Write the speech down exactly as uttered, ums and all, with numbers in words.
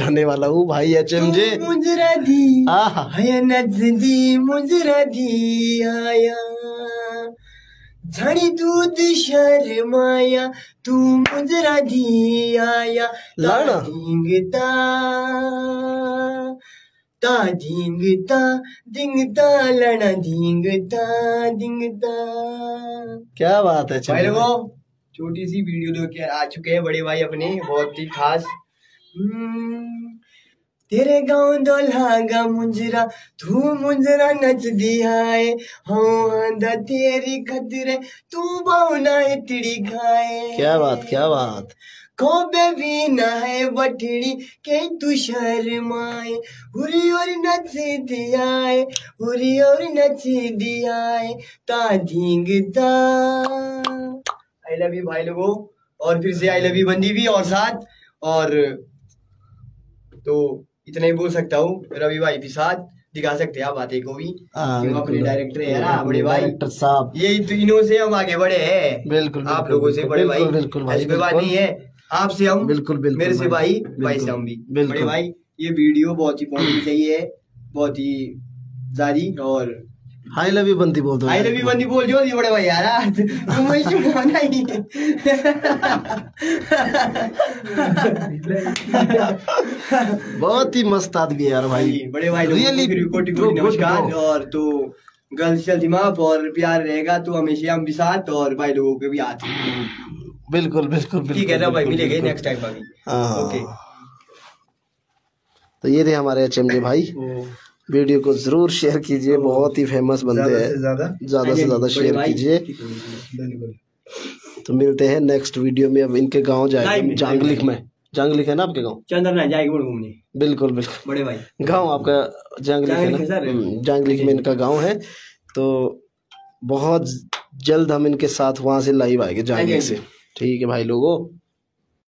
बताने वाला हूँ भाई एच एम जे। मुजरा दी आया नजदी मुजरा दी आया झाड़ी दूध शर्माया तू मुजरा दी आया लाना दिंगता ता दिंगता दिंगता लड़ा दिंगता दिंगता। क्या बात है भाई लोगों, छोटी सी वीडियो दो के आ चुके हैं बड़े भाई अपने, बहुत ही खास। तेरे गाँव दोलागा मुंजरा तू मुंजरा नच दिया है हाँ तेरी खतरे तू बावना इतड़ी खाए। क्या बात क्या बात। को बेबी ना है बटड़ी के तू शर्माए हुरी और नच दिया है हुरी और नच दिया है ता धींगता। आई लव यू भाई लोगों, और फिर से आई लव यू बंदी भी और साथ, और तो इतना ही बोल सकता हूँ। रवि भाई के साथ दिखा सकते हैं आप बातें को भी, क्यों अपने डायरेक्टर है ना बड़े भाई, डायरेक्टर साहब, यही तो इन्हों से हम आगे बढ़े हैं। बिल्कुल आप लोगों से बड़े भाई, बिल्कुल भाई, ऐसी कोई बात नहीं है। आपसे हम बिल्कुल बिल्कुल, मेरे से भाई, भाई से हम भी बड़े भाई। ये वीडियो बहुत ही पहुंचनी चाहिए, बहुत ही जारी। और आई लव यू बंदी बोल दो, आई लव यू बंदी बोल जो बड़े भाई यार तुम ही बहुत ही मस्त आदमी यार भाई, बड़े भाई रियली नमस्कार। और तो गर्ल्स चलती माफ और प्यार रहेगा तो हमेशा हम भी साथ, और भाई लोगों के भी हाथ। बिल्कुल बिल्कुल ठीक है ना भाई, मिलेंगे नेक्स्ट टाइम भाई। ओके, तो ये थे हमारे एच एम जे भाई। वीडियो को जरूर शेयर कीजिए, बहुत ही फेमस बंदे हैं, ज्यादा से ज्यादा शेयर कीजिए। तो मिलते हैं नेक्स्ट वीडियो में। अब इनके गांव जाएंगे, जांगलिक में, जांगलिक है ना आपके गांव? चंद्रना जाएंगे घूमने। बिल्कुल बिल्कुल बड़े भाई, गांव आपका जांगलिक है ना? जांगलिक में इनका गांव है। तो बहुत जल्द हम इनके साथ वहां से लाइव आएंगे जांगलिक से। ठीक है भाई लोगों।